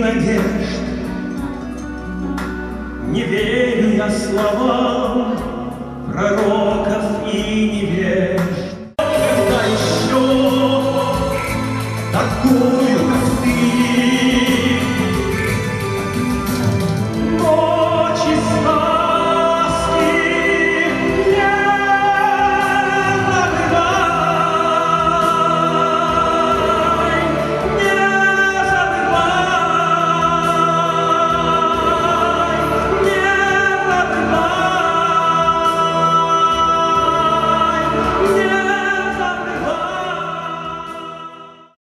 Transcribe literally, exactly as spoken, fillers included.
надежд. Не верю я словам пророков и невежд. Когда еще такую